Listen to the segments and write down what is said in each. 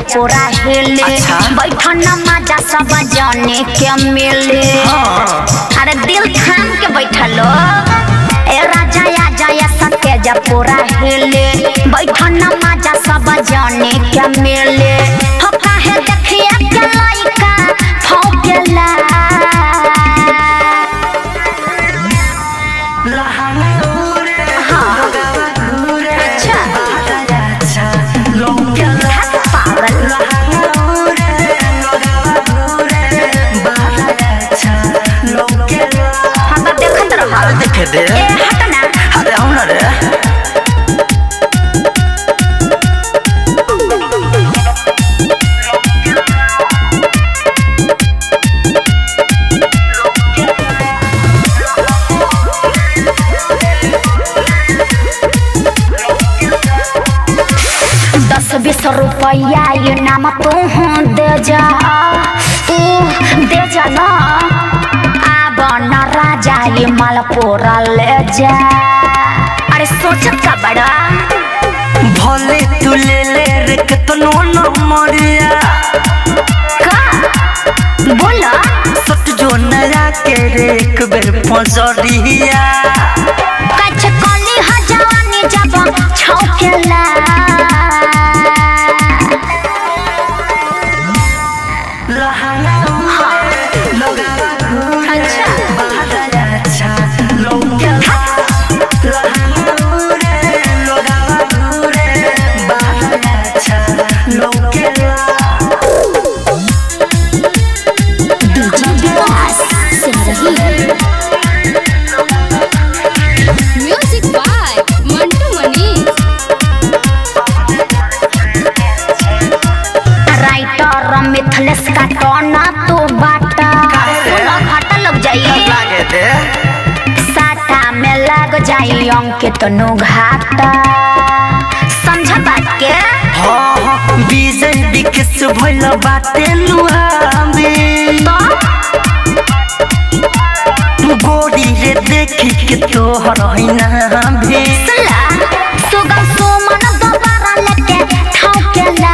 पूरा हिले बैठन मजा सब जाने के मिले अरे दिल थाम के बैठलो ए राजा या जया सतेज पूरा हिले बैठन मजा सब जाने के मिले हो काहे देखिए के लइका फौकेला देखे दे हट ना अरे आओ ना रे ₹10-20 ये नाम तू दे जा ना राजा ये मालपुरा ले जा अरे सोचत का बड़ा भले तू ले रे कितनो न मरिया का बोला सट जो नया के रे एक बेर पजरिया कछ कली हजानी जब छौकेला music by Mantu Mani writer Mithlesh का टोना तो बाटा घाटा लग जाई साटा में लग जाई अंकित नु घाटा समझ बात के हां विजय विकस भइल बाटे लुहामे गोरी रे देखी के तोहर हैना भेसला सुगम सुमन दोबारा लेके ठौकेला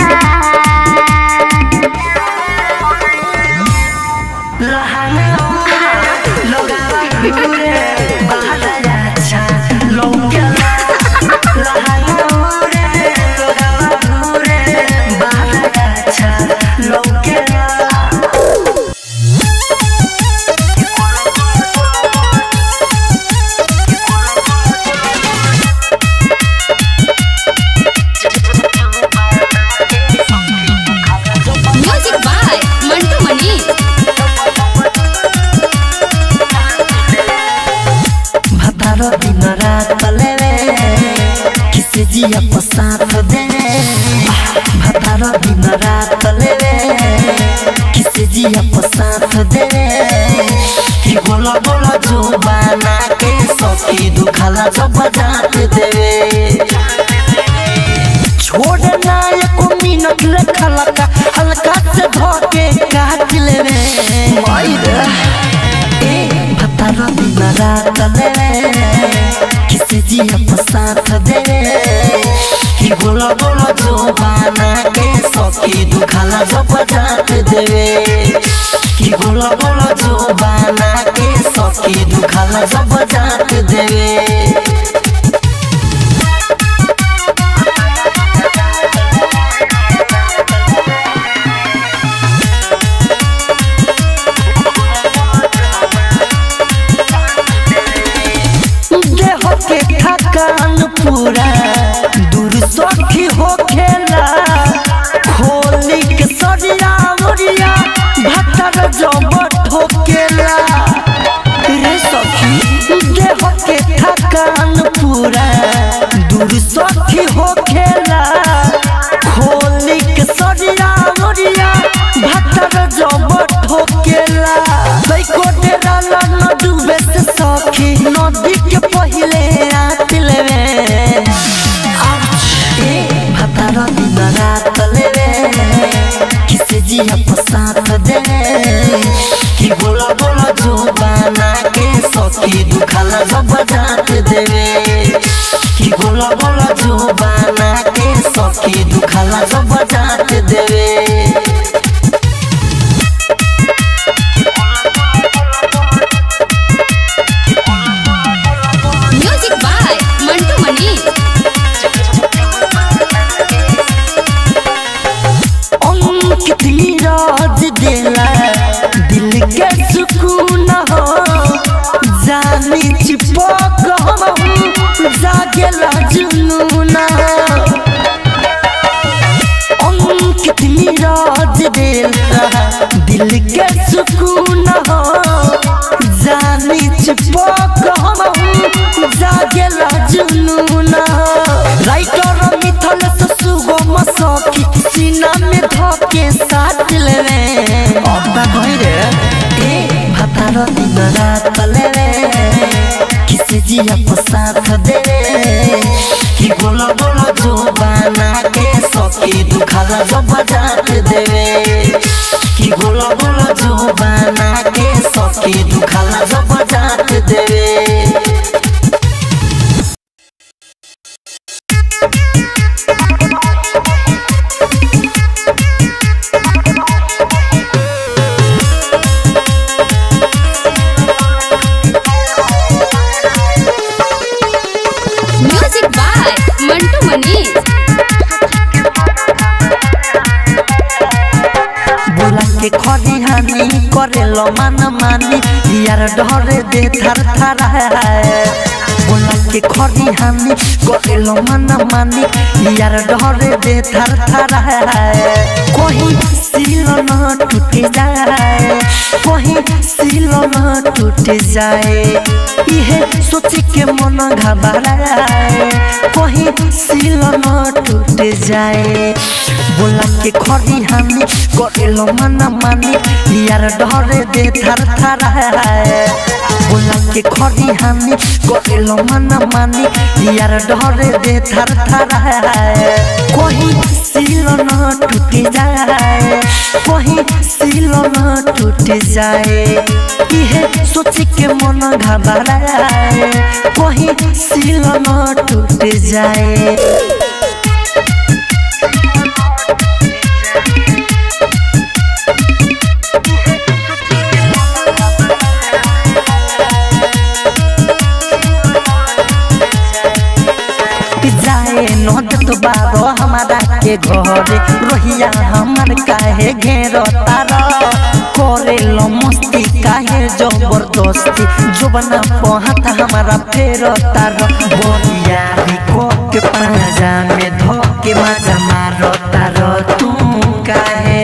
म्यूजिक बाय मंटू मनी भतारो दिन रात लेवे किसे जिया पसाथ दे भतारो दिन रात लेवे किसे जिया पसाथ दे कि गोला गोला जो बना के सखी दुखाला जब जात देवे छोड़ना एको मिनट रखला का हल्का से धोके काट लेवे मायरा ए भतारो दिन रात लेवे किसे जिया पसाथ दे कि गोला गोला जो बना के सखी दुखाला जब जात देवे कि गोला गोला जो बना के सखी दुखाला जब जात देवे थकान पूरा दूर सखी हो खेला खोली के सरिया मुरिया भतर जब ठोकेला रे सखी देह के थकान पूरा दूर सखी हो खेला खोली के सरिया मुरिया भतर जब ठोकेला बैको डेरा न डूबे से सखी नदी के पहिले रात लेवे भतारो दिन रात लेवे किसे जिया पसाथ दे कि गोला गोला जो बना के सखी दुखाला जब जात देवे कि गोला गोला जो बना के सखी दुखाला दुखाला जब जात देवे म्यूजिक बाय मंटू मनी कितनी राज देला दिल के सुकून हो जानी चिपक जागेला जुनून कितनी राज देला दिल के सुकून हो जानी चिपक जागेला जुनून राइटर मिथल सुगम सखी सीना में धके साथ लेवे अब्बा कहि रे ए भातार दिन रात लेवे किसे जिया साथ देवे कि गोल गोल जो बना के सखी दुखाला जब जात देवे कि गोल गोल जो बना के सखी दुखाला जब जात देवे म्यूजिक बाय मंटू मनी बोला के खरिहानी करेलो मन मानी यार डरे दे थर थर बोला के खरिहानी करेलो मन मानी यार डरे दे थर थर कोई सील न टूट जाए कोई सील न टूट जाए इहे सोच के मन घबराए कोई सील न टूट जाए बोला के खरिहानी करेलो मन मानी यार डरे दे थर थर बोला के खरिहानी करेलो मन मानी यार डरे दे थर थर कोई सील न टूट जाए कोई सील न टूट जाए इहे सोच के मन घबराए कोई सील न टूट जाए नोट बारो हमारा के घरे रोहिया हमार काहे घेरो तारा करे लो मस्ती काहे जबरदस्ती जुबना पहात हमारा फेरो तारा बोलिया को के पाजा में धोके मजा मारो तारा तू काहे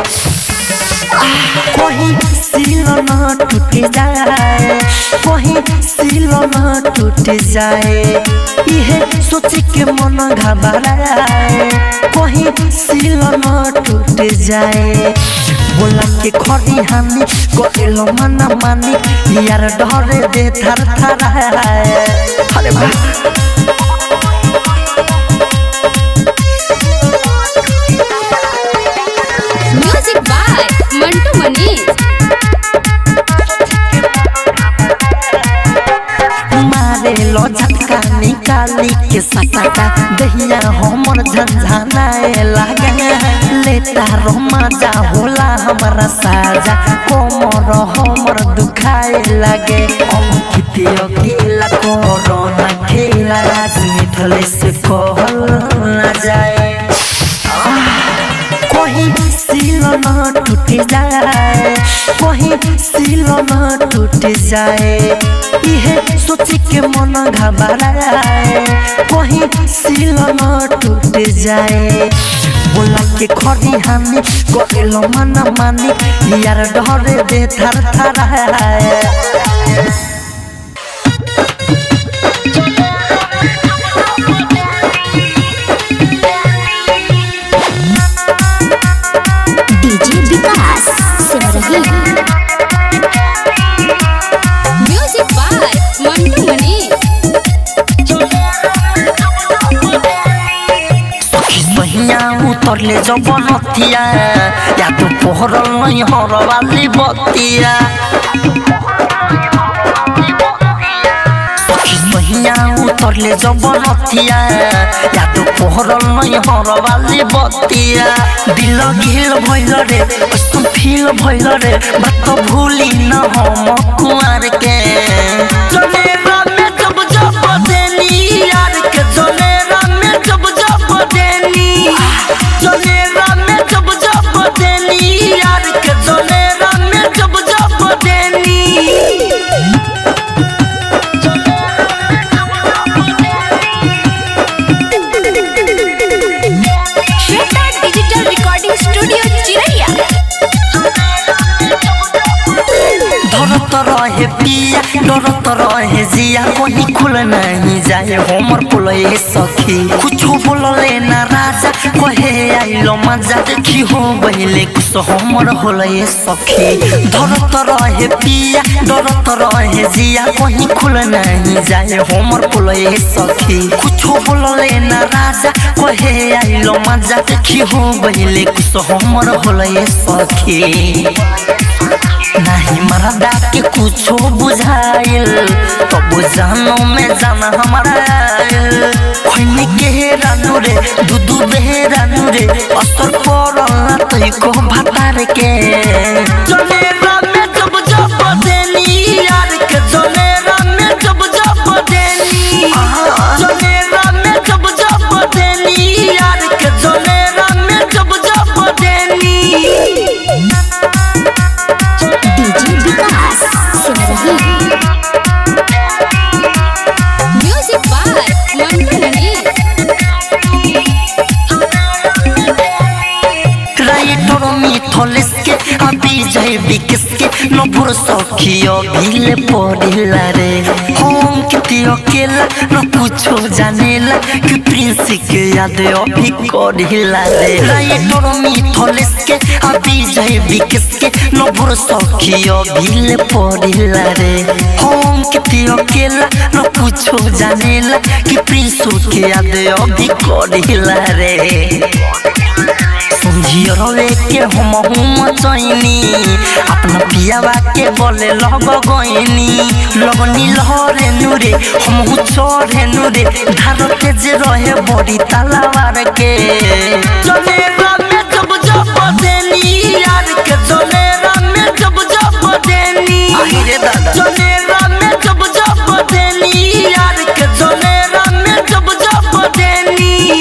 कोई सील न टूट जाए कोई सील न टूट जाए इहे सोच के मन घबराए कोई सील न टूट जाए बोला के खरिहानी करेलो मन मानी यार डरे दे थर थर अरे वाह म्यूजिक बाय मंटू मनी मारे लो झटका निकाली के सटका दहिया हमर झंझनाए लागे लेता रो मजा होला हमारा साजा कोमर हमर दुखाए लागे किते अकेला कोरोना खेला राजनीति से कहल ना जाए कोई सील न टूट जाए कोई सील न टूट जाए इहे सोच के मन घबराए कोई सील न टूट जाए बोला के खरिहानी करेलो मन मानी यार डरे दे थर थर म्यूजिक बाय मंटू मनी उतरले जब नथिया या तो पोहरल नहीं हरवाली बतिया तरले जबनतिया याद पोहरल नहीं हरवाली बतिया दिल घिल भइल रे ओसन फील भइल रे बात भूली न हम कुआर के जनेरा में जब जब देनी यार के जनेरा में जब जब देनी जनेरा में जब जब देनी यार के जनेरा में जब जब देनी डिजिटल रिकॉर्डिंग स्टूडियो चिरैया। डरत रहे पिया डरत रहे जिया कहीं खुल नहीं जाए हमर पुलए सखी कुछ बोलले ना राजा कहे आइलो मजा देखी हो बहिले कुछ हमर होले सखी डरत रहे पिया डरत रहे जिया कहीं खुल नहीं जाए हमर पुलए सखी कुछ बोलले ना राजा कहे आइलो मजा देखी हो बहिले कुछ हमर होले सखी नहीं मरदा के कुछो बुझाइल तो बुझानो में जाना हमारा खोने के रानू रे दूधू बेरानू रे असर पड़ल ना तो को भातार के जनेरा में जब जब देनी यार के जनेरा में जब जब देनी जनेरा में जब जब देनी यार के जनेरा में जब जब देनी music by Mantu Mani. Writer Mithlesh के अभी जय बिकस के नपुर सखियो भीले पड़िला रे हम किती अकेला न कुछो जानेला कि प्रिंस के याद अभी करिला रे राइटर मिथलेस के अभी जय बिकस के नपुर सखियो भीले पड़िला रे हम किती अकेला न कुछो जानेला कि प्रिंस के याद अभी करिला रे रवे के हम चैनी अपना पियावा के बोले लग गईनी लगनी लहरे नूरे हम चढ़े नूरे धार के जे रहे बड़ी तलवार के जनेरा में जब जब देनी यार के जनेरा में जब जब देनी रे दादा